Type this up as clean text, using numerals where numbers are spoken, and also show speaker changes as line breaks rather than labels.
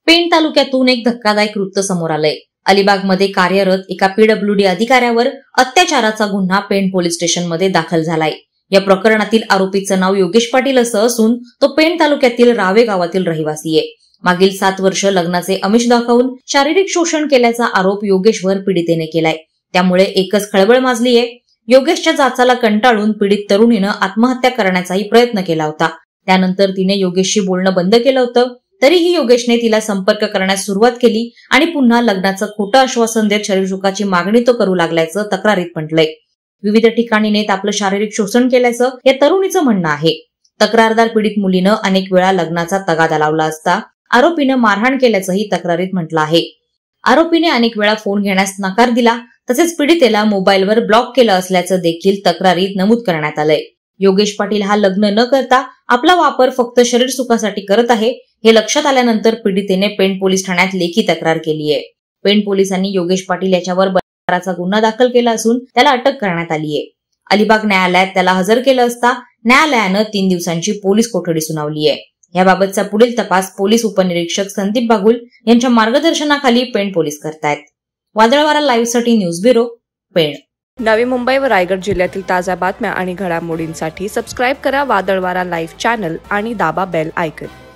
पेण तालुक्यातून एक धक्कादायक वृत्त समोर आलंय। अलिबागमध्ये कार्यरत एका पीडब्ल्यूडी अधिकाऱ्यावर अत्याचाराचा गुन्हा पेण पोलीस स्टेशनमध्ये दाखल झालाय। या प्रकरणातील आरोपीचं नाव योगेश पाटील असं असून तो पेण तालुक्यातील रावे गावातील रहिवासी आहे। मागील 7 वर्ष लग्नाचे आमिष दाखवून शारीरिक शोषण केल्याचा आरोप योगेशवर पीडितेने केलाय। त्यामुळे एकच खळबळ माजली आहे। योगेशच्या जाचाला कंटाळून पीडित तरुणीनं आत्महत्या करण्याचाही प्रयत्न केला होता। त्यानंतर तिने योगेशशी बोलणं बंद केलं होतं। तरीही योगेशने तिला संपर्क करण्यास सुरुवात केली आणि पुन्हा लग्नाचं खोटं आश्वासन देत शरीरसुखाची मागणी तो करू लागल्याचं तक्रारीत म्हटलंय। विविध ठिकाणी नेत आपलं शारीरिक शोषण केल्याचं या तरुणीचं म्हणणं आहे। तक्रारदार पीडित मुलीनं अनेक वेळा लग्नाचा तगादा लावला असता आरोपीनं मारहाण केल्याचंही तक्रारीत म्हटलं आहे। आरोपीने अनेक वेळा फोन घेण्यास नकार दिला, तसेच पीडितेला मोबाईलवर ब्लॉक केलं असल्याचं देखील तक्रारीत नमूद करण्यात आलंय। योगेश पाटील हा लग्न न करता आपला वापर फक्त शरीर सुखासाठी करत आहे हे लक्षात आल्यानंतर पीडितेने पेण पोलीस ठाण्यात लेखी तक्रार केली आहे। पेण पोलिसांनी योगेश पाटील याच्यावर बलात्काराचा गुन्हा दाखल केला असून त्याला अटक करण्यात आली आहे। अलिबाग न्यायालयात त्याला हजर केलं असता न्यायालयानं 3 दिवसांची पोलीस कोठडी सुनावली आहे। याबाबतचा पुढील तपास पोलीस उपनिरीक्षक संदीप बागुल यांच्या मार्गदर्शनाखाली पेण पोलीस करतायत। वादळवारा लाईव्हसाठी न्यूज ब्युरो, पेण।
नवी मुंबई व रायगड जिल्ह्यातील ताज्या बातम्या आणि घडामोडींसाठी सबस्क्राईब करा वादळवारा लाईव्ह चॅनल आणि दाबा बेल आयकॉन।